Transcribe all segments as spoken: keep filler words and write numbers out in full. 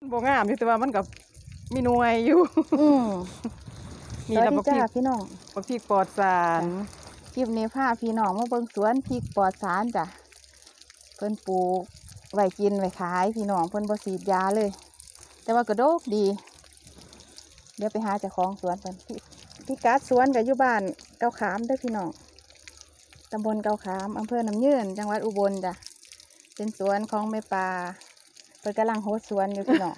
บ่งามอยู่แต่ว่ามันกับมีหน่วยอยู่อืมนี่สวัละสดีบักพริจ้าก พี่น้องบักพริกปลอดสารคลิปนี้พาพี่น้องมาเบิ่งสวนพริกปลอดสารจ้ะเพิ่นปลูกไว้กินไว้ขายพี่น้องเพิ่นบ่ฉีดยาเลย แต่ว่ากระโดกดี เดี๋ยวไปหาเจ้าของสวนกันพี่พี่กัดสวนกับอยู่บ้านเกาขามเด้อพี่น้องตำบลเกาขามอำเภอน้ำยืนจังหวัดอุบลจ้ะเป็นสวนของแม่ปลาเพิ่นกำลังโฮสสวนอยู่พี่น้อง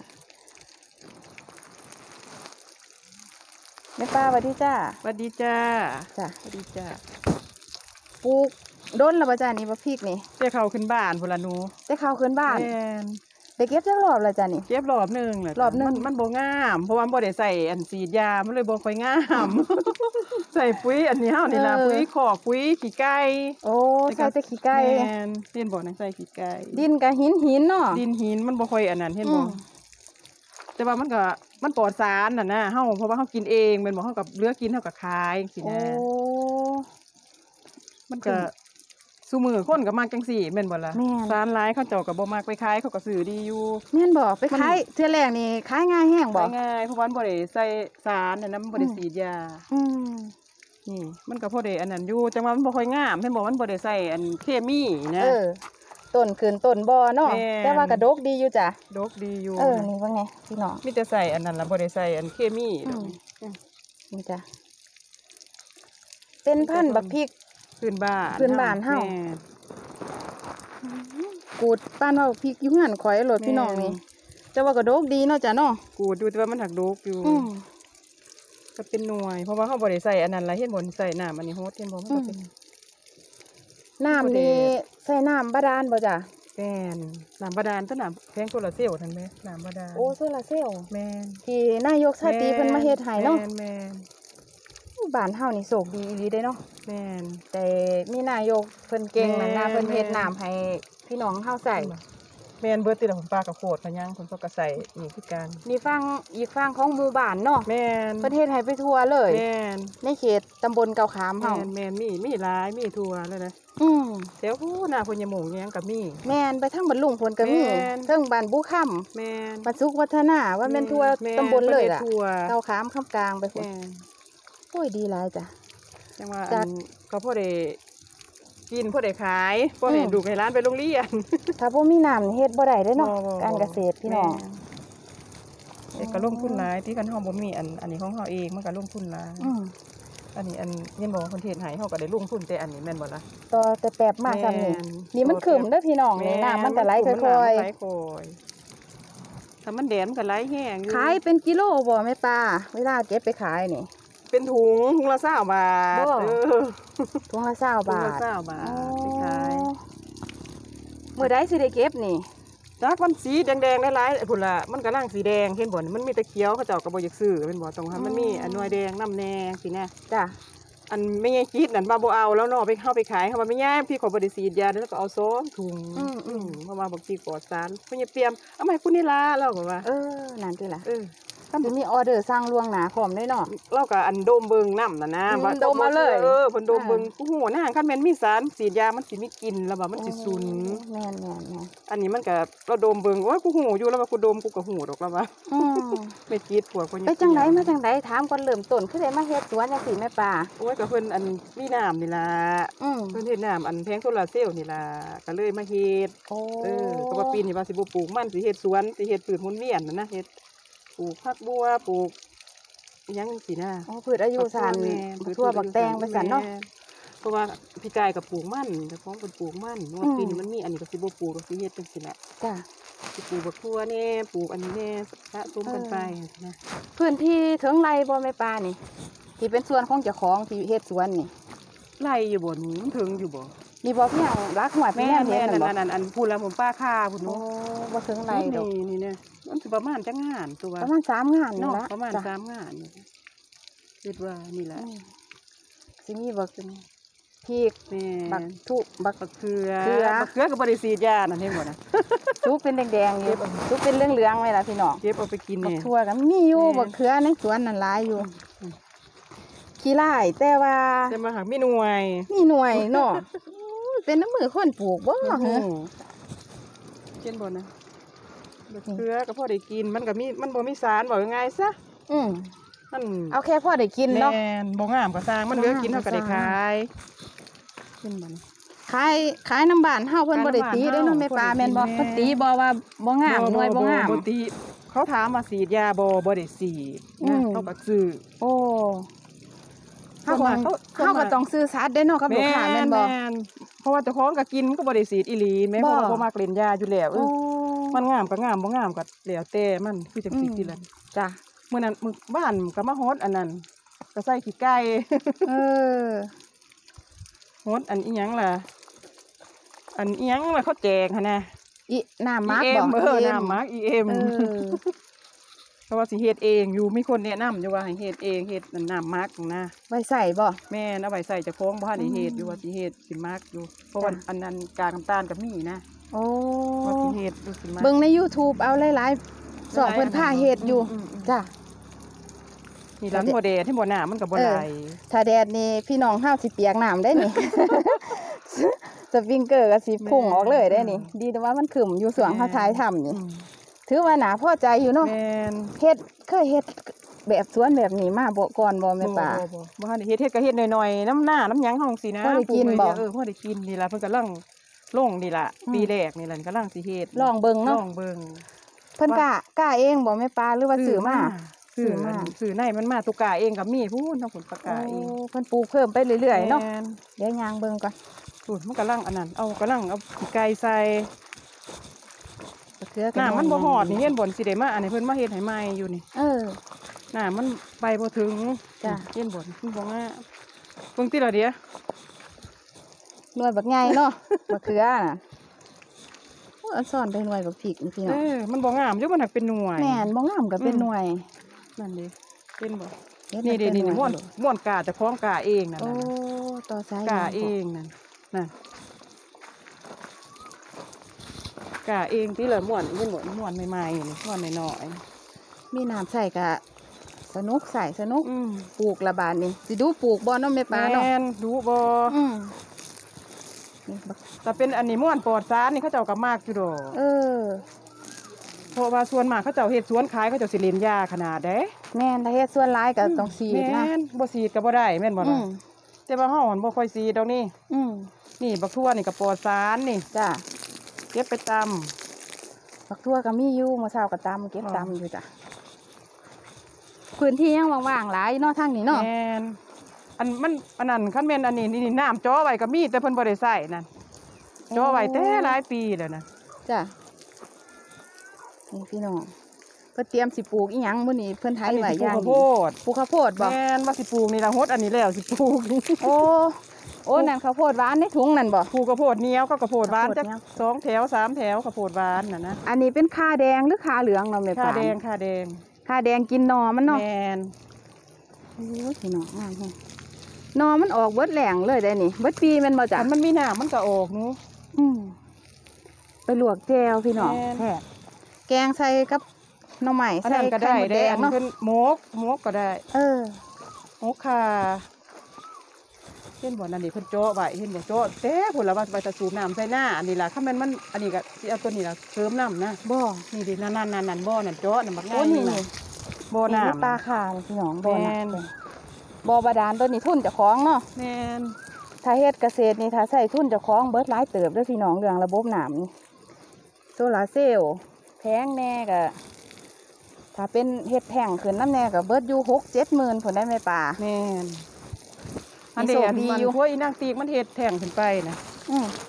แม่ป้าสวัสดีจ้าสวัสดีจ้าจ้ะสวัสดีจ้าปลูกด้นแล้วป่ะจ้านี่บักพริกนี่เจ้าเขาขึ้นบ้านพุ่นละหนูได้ข้าวขึ้นบ้านแม่นได้เก็บจักรอบแล้วจ้านี่เก็บรอบหนึงแหละรอบหนึ่งมันมันบ่งามเพราะว่ามันบ่ได้ใส่อันฉีดยามันเลยบ่ค่อยงาม ใส่ปุ๋ยอันนี้เฮานี่ล่ะปุ๋ยคอกปุ๋ยขี้ไก่โอ้ใส่แต่ขี้ไก่แม่นเห็นบ่นะใส่ขี้ไก่ดินกับหินหินเนาะดินหินมันบ่ค่อยอันนั้นเห็นบ่อืมแต่ว่ามันก็มันปลอดสารน่ะนะเฮาเพราะว่าเฮากินเองแม่นบ่เฮากับเหลือกินเฮาก็ขายจังซี่โอ้นะมันก็ซุมื้อคนก็มักจังซี่แม่นบ่ล่ะแม่นสารหลายเขาเจ้าก็บ่มักไปขายเขาก็ซื้อดีอยู่แม่นบอกไปมันขายเทื่อแรกนี่ขายง่ายแห้งบอขาก ยง่ายเพราะว่ามันบ่ได้ใส่สารน่ะนะมันบ่ได้อืมฉีดยาอืมนี่มันก็พอได้อันนั้นอยู่จังว่ามันบ่ค่อยงามเห็นบ่มันบ่ได้ใส่อันเคมีนะเออต้นขึ้นต้นบ่อเนาะแม่นแต่ว่ากระดกดีอยู่จ้ะดกดีอยู่เออนี่ว่าไงพี่น้องมีแต่ใส่อันนั้นล่ะบ่ได้ใส่อันเคมีดอกอืม นี่จ้ะเป็นพันธุ์บักพริกพื้นบ้านพื้นบ้านเฮาแม่กูดป้านว่าบักพริกอยู่เฮือนข่อยโลดพี่น้องนี่แต่ว่ากระดกดีเนาะจ้ะเนาะกูดอยู่แต่ว่ามันหักดกอยู่อืมก็เป็นหน่วย เพราะว่าเฮาบ่ได้ใส่อันนั้นล่ะเห็นบ่ใส่น้ำอันนี้โฮดเห็นบ่มันก็เป็นน้ำนี่ใส่น้ำบาดาลบ่จ้ะแม่นน้ำบาดาลต้นน้ำแพงโซลาร์เซลล์นั่นแหมน้ำบาดาลโอ้โซลาร์เซลล์แม่นที่นายกชาติเพิ่นมาเฮ็ดให้เนาะแม่นแม่นบ้านเฮานี่โชคดีอีหลีเด้เนาะแม่นแต่มีนายกเพิ่นเก่งนั่นนะแม่นเพิ่นเฮ็ดน้ำให้พี่น้องเฮาใส่แม่นเบิดติดของปลากระโพดพะยังเพิ่นก็ใส่นี่คือกันนี่ฟังอีกฟังของหมู่บ้านเนาะแม่นเพิ่นเฮ็ดให้ไปทั่วเลยแม่นในเขตตำบลเกาขามเฮาแม่นแม่นมีมีหลายมีทั่วแล้วนะอืมแถวผู้หน้าพญาหมงอิหยังก็มีแม่นไปทางบ้านลุงเพิ่นก็มีแม่นเทิงบ้านบุค่ำแม่นบ้านสุขวัฒนาว่าแม่นทั่วแม่นตำบลเลยล่ะพิ่นฮ็ดทั่วเกาขามคำกลางไปพุ่นแม่นโอ้ยดีหลายจ้ะจังว่าจัอัดนก็พอได้กินพอได้ขายพอได้อืมดูกให้ร้านไปโรงเรียนถ้าบ่มีน้ำนี่เฮ็ดบ่ได้เด้เนาะบ่บ่บ่การเกษตรพี่น้องแม่นเด็กก็ลงทุนหลายที่กันเฮาบ่มีอันอันนี้ของเฮาเองมันก็ลงทุนหลายอืมอันนี้อันเห็นบ่ว่าเพิ่นเฮ็ดให้เฮาก็ได้ลงทุนแต่อันนี้แม่นบ่ล่ะต่อแต่แปบมาซ้ำนี่แม่นนี่มันขึ้นเด้อพี่น้องนี่น้ำมันก็ไหลค่อยมันไหลค่อยๆถ้ามันแดดมันก็ไหลแห้งอยู่ๆขายเป็นกิโลบ่แม่ป้าเวลาเก็บไปขายนี่เป็นถุงถุงละเก้าบาทบ่เออถุงละเศร้าถุงบาละทเก้าบาทไปขายเมื่อใดสิได้เก็บนี่จากมันสีแดงๆหลายๆพุ่นล่ะมันก็ล่างสีแดงเห็นบ่นี่มันมีแต่เขียวเขาเจ้าก็บ่อยากซื้อเป็นบ่ตรงค่ะมันมีอันหน่วยแดงน้ำแดงสินะจ้ะอันไม่ยายคิดนั่นว่าบ่เอาแล้วเนาะไปเข้าไปขายเขาว่าไม่ยายพี่ขอบ่ได้ฉีดยาแล้วก็เอาซ้อมถุงอืมอืมเพราะว่าบางทีปลอดสารเพิ่นอย่าเตรียมเอามาให้ผู้นี้ล่ะเราก็ว่าเออนั่นติล่ะเออสิมีออเดอร์สั่งล่วงหน้าพร้อมด้วยเนาะเราก็อันโดมเบิงน้ำน่ะนะอืมว่าโดมมาเลยเออเพิ่นโดมเบิงกูฮู้นะคันแม่นมีสารฉีดยามันสิมีกลิ่นแล้วว่ามันสิซุนแม่นแม่นแม่นอันนี้มันก็เราโดมเบิงโอ้ยกูฮู้อยู่แล้วว่ากูโดมกูก็ฮู้ดอกแล้วว่าอืมไม่คิดพวกเพิ่นไปจังไดมาจังไดถามก่อนเริ่มต้นคือได้มาเฮ็ดสวนจังซี่แม่ป้าโอ้ยก็เพิ่นอันมีน้ำนี่ล่ะอืมเพิ่นเฮ็ดน้ำอันแพงโซลาร์เซลล์นี่ล่ะก็เลยมาเฮ็ดโอ้เออก็ว่าปีนี้ว่าสิบ่ปลูกมันสิเฮ็ดสวนสิเฮ็ดพืชหมุนเวียนนั่นนะเฮ็ดปลูกผักบัวปลูกอิหยังจังซี่นะโอ้พืชอายุสั้นแม่บักทั่วบักแตงไปสั่นเนาะแม่เพราะว่าพี่กายกับปลูกมันเจ้าของเพิ่นปลูกมันว่าอืมปีนี้มันมีอันนี้ก็สิบ่ปลูกก็สิเฮ็ดจังซี่แหละจ้ะสิปลูกบักทั่วแน่ปลูกอันนี้แน่สะสมกันไปนะพื้นที่ถึงไรบ่แม่ป้านี่ ที่เป็นส่วนของเจ้าของที่เฮ็ดสวนนี่ไล่อยู่บ่หนูมันถึงอยู่บ่นี่บ่เพียงรักหัวพี่แม่แม่เห็แม่นนั่นั่นนบ่นั่นอันพูดแล้วผมป้าค่าพุ่นโอ้เนาะบ่ถึงไรดอกนี่นี่เนี่ยมันสิประมาณจังงานตัวประมาณสามงานนี่เนาะละประมาณจ้ะสามงานนี่คิดว่านี่แหละอืมสิมีบักพริกแม่บักทุบักบักเขือเขือบักเขือกับบริสีดยานั่นเห็นบ่นะทุกเป็นแดงๆอยู่ทุกเป็นเหลืองๆไว้ล่ะพี่น้องเก็บเอาไปกินบักเนี่ยทั่วก็มีอยู่แม่บักเขือในสวนนั่นหลายอยู่อืมขี้ไร่แต่ว่าจะมาหักมีหน่วยมีหน่วยเนาะอู้ยเป็นน้ำมือคนปลูกบ่โอ้โหเหรอเช่นบ่นะโดเกลือก็พอได้กินมันก็มีมันบ่มีสารบอกยังไงซะอืมมันเอาแค่พอได้กินเนาะแม่นบ่งามก็สร้างมันเหลือกินเฮาก็ได้ขายขึ้นมันขายขายน้ำบ้านเฮาเพิ่นบ่ได้ตีเด้อเนาะแม่ปลาแม่นบ่เพิ่นตีบ่ว่าบ่งามหน่วยบ่งามบ่ตีเขาถามว่าฉีดยาบ่บ่ได้ฉีดอืนะมเขาก็ซื้อโอ้เฮาส่วนก็มากเขาเฮาก็ต้องซื้อสัตว์ได้เนาะกับลูกค้าแม่นบ่นเพราะว่าเจ้าของก็กินมันก็บ่ได้ฉีดอีหลีแม่บ่เพราะว่าบ่มักเล่นยาอยู่แล้วเอโอ้อมันงามก็งามบ่งามก็แล้วแต่มันคือจังซี่อืมติล่ะจ้ะมื้อนั้นมื้อบ้านก็มาฮดอันนั้นก็ใส่ขี้ไก่เออฮดอันอีหยังล่ะอันอีหยังล่ะเขาแจกหั่นน่ะอีน้ำมักอีบ่เอ็มเอออีน้ำมัก อี เอ็มเออเพราะว่าสิเฮ็ดเองอยู่มีคนแนะนำอยู่ว่าให้เฮ็ดเองเฮ็ดนั่นน้ำมักนะไว้ใส่บ่แม่นเอาไว้ใส่เจ้าของบ่ทันได้เฮ็ดอยู่ว่าสิเฮ็ดสิมักอยู่เพราะว่าจ้ะอันนั้นกากน้ำตาลก็มีนะโอ้ว่าสิเฮ็ดอยู่สิมักเบิ่งใน YouTube เอาหลายๆสองเพิ่นพาเฮ็ดอยู่มๆจ้ะๆนี่หลังบ่แดดที่บ่หน้ามันก็บ่เออได้ถ้าแดดนี่พี่น้องเฮาสิเปียกน้ำได้นี่ สปริงเกอร์ก็สิพุ่งออกเลยได้นี่ ดีแต่ว่ามันขึ้นอยู่สวงเฮาทายทำนี่อืมถือว่าหนาพอใจอยู่เนาะแม่นเฮ็ดเคยเฮ็ดแบบสวนแบบนี้มาบ่ก่อนบ่แม่ป่าบ่บ่บ่ทันได้เฮ็ดเฮ็ดก็เฮ็ดหน่อยๆน้ำหน้าน้ำหยังของสินะพอได้กินปลูบ่ไว้เออพอได้กินนี่ล่ะเพิ่นกำลังลงนี่ล่ะอืมปีแรกนี่ล่ะกำลังสิเฮ็ดลองเบิ่งลเนาะองเบิ่งเพิ่นกล้ากล้าเองบ่แม่ป่าหรือว่าซื้อมา ซื้ซื้ออมามาซื้อในมันมาตุกาเองกับมีพูนทั้งผลปากกาเองโอ้เพิ่นปลูกเพิ่มไปเรื่อยๆเนาะแม่นเดี๋ยวยางเบิ่งก่อนสูตรมันกำลังอันนั้นเอากำลังเอาขี้ไก่ใส่มะเขือก็น้ามันบ่ฮอดนี่เห็นบ่นสิได้มาอันนี้เพิ่นมาเฮ็ดให้ใหม่อยู่นี่เออน้ามันไปบ่ถึงจ้ะเห็นบ่นมันบ่งามเบิ่งติล่ะเดี๋ยวหน่วยบักใหญ่เนาะ มะเขือน่ะโอ้ยอันซ่อนไปหน่วยบักพริกนี่พี่เอน้องอมันบ่งามอยู่มันหักเป็นหน่วยแม่นบ่งามก็เป็นหน่วยนั่นดิเป็นบ่เฮ็ดนี่ให้ดิเป็นี่หนี่วยม่วนม่วนกาเจะคล้าของกาเองนั่นโอ้น่ะต่อสายกาางเองนั่นนั่นกาเองที่ละม่วนเห็นบ่ม่วนใหม่ๆนี่ม่วนน้อยมีน้ำใส่ก็สนุกใส่สนุกๆอืมปลูกละบาดนี่สิดูปลูกบ่เนาะแม่ปลาเนาะแม่นดูบ่อืมนี่บักแต่เป็นอันนี้ม่วนปลอดสารนี่เขาเจ้าก็มากอยู่ดอกเออเพราะว่าส่วนมากเขาเจ้าเฮ็ดสวนขายเขาเจ้าสิเล่นยาขนาดเด้แม่นถ้าเฮ็ดส่วนหลายก็ต้องฉีดนะแม่นบ่ฉีดก็บ่ได้แม่นบ่อืล่ะมแต่ว่าเฮาหั่นบ่ค่อยฉีดดอกนี่อืมนี่บักทั่วนี่ก็ปลอดสารนี่จ้ะเก็บไปตำบักทั่วก็มีอยู่เมื่อเช้าก็ตำเก็บตำอยู่จ้ะพื้นที่ยังว่างๆหลายเนาะทางนี้เนาะแม่นอันมันอันนั้นคันแม่นอันนี้นี่นี่น้ำจ่อไว้ก็มีแต่เพิ่นบ่ได้ใช้นั่นจ่อไว้แต่หลายปีแล้วนะจ้ะนี่พี่น้องเพิ่นเตรียมสิปลูกอีหยังมื้อนี้เพิ่นไถอันนี้ไว้สิปลูอก ย่างข้าวโพดีดปลูกข้าวโพดบ่แม่นว่าสิปลูกนี่ล่ะฮดอันนี้แล้วสิปลูกโอ้โอ้นั่นข้าวโพดหวานในถุงนั่นบ่ปลูกข้าวโพดเหนียวก็ข้าวโพดหวานข้าวโพดจักเหนียวสองแถวสามแถวข้าวโพดหวานน่ะนะอันนี้เป็นคาแดงหรือคาเหลืองเนาะแม่ค่าปาแดงค่าแดงคาแดงกินหนอมันเนาะแม่นโอ้ยพี่น้องงามแฮงหนอมันออกเบิดแหลงเลยได้นี่เบิดปีแมันบ่จ้ะอันมันมีน้ำมันก็ออกหนูอืมไปลวกแจวพี่น้องแม่นแท้แกงใส่กับหน่อไม้อันใส่นั้นก็ไข่ได้มดแดได้งอันเนาะเป็นหมกหมกก็ได้เออหมกค่ะเห็นบ่นั่นนี่เพิ่นโจ๊ะไว้เห็นบ่โจ๊ะเต้พุ่นละว่าไปตะสูบน้ำใส่หน้าอันนี้ล่ะถ้ามันมันอันนี้ก็สิเอาตัวนี้ล่ะเสริมน้ำนะบ่นี่ดินั่นนั่นนั่นนั่นบ่อนั่นโจ๊ะนั่นบักโอ้ง่ายนี่นี่นี่น่ะบ่อนี่น้คือปลาคานี่พี่น้องบ่อแม่นน้ำบ่อบาดาลตัวนี้ทุนเจ้าของเนาะแม่นถ้าเฮ็ดเกษตรนี่ถ้าใส่ทุนเจ้าของเบิดหลายเติบเด้อพี่น้องเรื่องระบบน้ำนี่โซลาร์เซลล์แพงแน่ก็ถ้าเป็นเฮ็ดแท่งขึ้นน้ำแน่ก็เบิดอยู่หกเจ็ดหมื่นผลได้ไหมป่าแม่นอันมีเดีโชยคดีมันอยู่พวกอีนางตีกมันเฮ็ดแท่งขึ้นไปนะอืม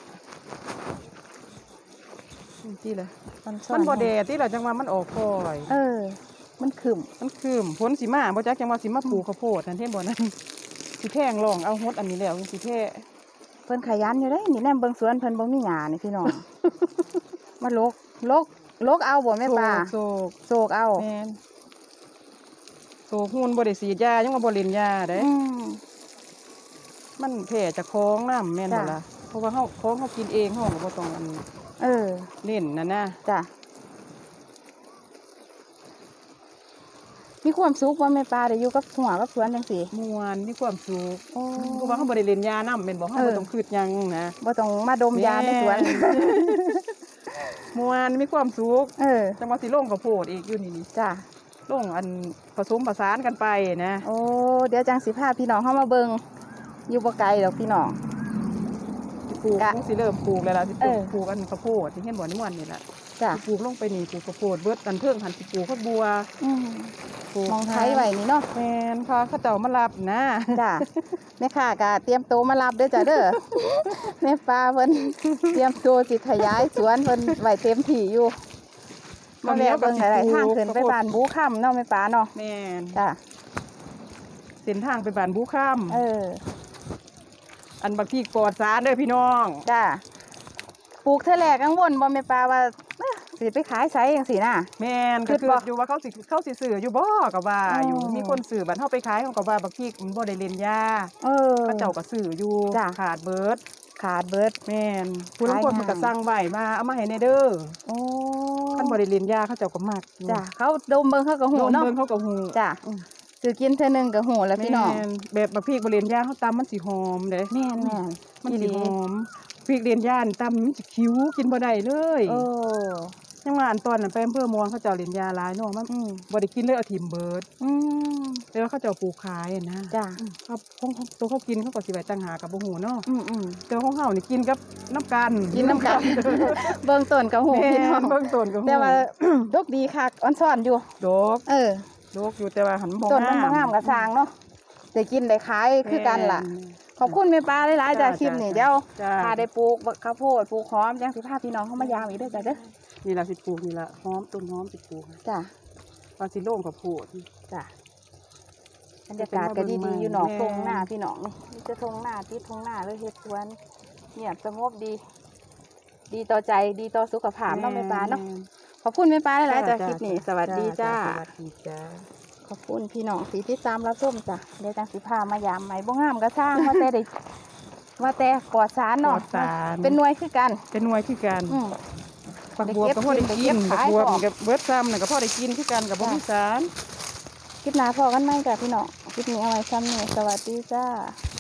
ที่ละมันมันบ่แดดที่ละจังว่ามันออกคอยเออ มันขึ้นมันคืมผลสิมาบ่จักจังว่าสิมาปลูกข้าวโพดนั่นเห็นบ่นั่นสิแท่งรองเอาฮดอันนี้แล้วสิแท้เพิ่นขยันอยู่ได้นี่แนมเบิ่งสวนเพิ่นบ่มีหญ้านี่พี่น้อง มาลกลกลกเอาบ่แม่ป่าโศกโศกเอาแม่นโศกหุ่นบ่ได้สีดยายังว่าบ่เล่นยาเด้อืมมันแผ่จากคล้องน้ำแม่นบ่จ้ะล่ะเพราะว่าเฮาคล้องเฮากินเองเฮาก็บ่ต้องอันเออเล่นนั่นนะจ้ะมีความสุขว่าแม่ปลาได้อยู่กับหัวกับสวนจังซี่ม่วนมีความสุขโอ้เพราะว่าเฮาบ่ได้เล่นยาน้ำแม่นบ่เฮาเออบ่ต้องคิดหยังนะบ่ต้องมาดมยาในสวนแม่มวนมีความสุขเออจังหวะสิลงกับโพดอีกอยู่นี่นี่จ้ะลงอันผสมผสานกันไปนะโอ้เดี๋ยวจังสิพาพี่น้องเข้ามาเบิ่งอยู่บ่ไกลดอกพี่น้องสิปลูกกะสิเริ่มปลูกแล้วล่ะสิปเอลูกอปลูกอันข้าวโพดที่เห็นบ่ในม่วนนี่แหละจ้ะสิปลูกลงไปนี่ปลูกข้าวโพดเบิดอันเพิ่งหันสิปลูกข้าวบัวอืมปลูกมองไทยไว้นี่เนาะแม่นพาเขาเจ้ามารับนะจ้ะแม่ค้าก็เตรียมโตวมารับเด้อจ้ะเด้อ แม่ปลาเพิ่นเตรียมตัวสิขยายสวนเพิ่นไว้เต็มที่อยู่มาแล้วเบิ่งหลายๆทางขึ้นไปบ้านบูค่ำเนาะแม่ปลาเนาะแม่นจ้ะเส้นทางไปบ้านบูค่เออำอันบางที่ปลอดสารเด้อพี่น้องจ้ะปลูกเท่าแรกกังวลบ่แม่ปลาว่าเอ้อสิไปขายไสจังซี่น่ะแม่นคิก็ดคือบ่อยู่ว่าเขาสิเขาสิซื้ออยู่บ่ก็ว่าอยู่อ๋อมีคนซื้อบัดเฮาไปขายเขาก็ว่าบางที่มันบ่ได้เล่นยาเออเขาเจ้าก็ซื้ออยู่จ้ะขาดเบิดขาดเบิดแม่นผู้ลางคนขายมันก็งามสั่งไว้มาเอามาให้ในเด้อโอ้คันบ่ได้เล่นยาเขาเจ้าก็มักอยู่จ้ะเขาดมเบิ่งเขาก็หูโดนเนาะเบิ่งเขาก็ฮู้จ้ะซื้อกินเท่อนึงก็หูแล้วพี่น้องแม่แบบบางพริกบ่เล่นยาเขาตำมันสิหอมเด้แม่นแม่นมันอีหสิลีหอมพริกเล่นยานี่ตำมันสิคิ้วกินบ่ได้เลยโอ้ยังว่าอันตอนนั้นไปอำเภอเมืองเขาเจ้าเล่นยาหลายเนาะมันอืมบ่ได้กินเลยเอาถิ่มเบิดอืมแต่ว่าเขาเจ้าปลูกขายอะนะจ้ะอืมเขาของตัวเขากินเขาก็สิไว้ต่างหากกับบ่ฮู้เนาะอืมอืมแต่ของเฮานี่กินกับน้ำกันกินน้ำกัน เบิ่งต้นก็หูแม่พี่น้องเบิ่งต้นก็ฮู้แต่ว่า ดกดีคักอ่อนซ่อนอยู่ดอกเออดอกอยู่แต่ว่าหันบ่ต้นมันงามบ่งามกระสร้างเนาะได้กินได้ขายคือกันล่ะ ขอบคุณแม่ปลาหลายๆจ้ะจ้าคลิปนี้จ้าเดี๋ยวจ้าถ้าได้ปลูกข้าวโพดปลูกหอมจังสิพาพี่น้องเข้ามายามอีกเด้อจ้ะเด้อนี่ล่ะสิปลูกนี่ล่ะหอมต้นหอมสิปลูกจ้ะว่าสิโล่งกับโพดจ้ะบรรยากาศก็ดีๆอยู่หนองแม่ทงหน้าพี่น้องนี่มีแต่ทงหน้าติดทงหน้าเลยเฮ็ดสวนเงียบสงบดี ดีต่อใจดีต่อสุขภาพเนาะแม่ปลาเนาะขอบคุณแม่ปลาหลายๆจ้ะคลิปนี้สวัสดีจ้าสวัสดีจ้าขอบคุณพี่น้องสีที่ตามรับชมจ้ะได้จังสิพามายามใหม่บ่งามก็สร้างว่าแต่ได้ว่าแต่ปลอดสารปลเนาะอดสารเป็นหน่วยคือกันเป็นหน่วยคือกันอืมฝักบัวก็พอได้ได้กิเก็นบฝักขายบัวพอมันก็เบิดซ้ำน่ะก็พอได้กินคือกันกับบ่มีสารคลิปหน้าพอกันไหมจ้ะพี่น้องคลิปนี้เอาไว้ซ้ำนี่สวัสดีจ้า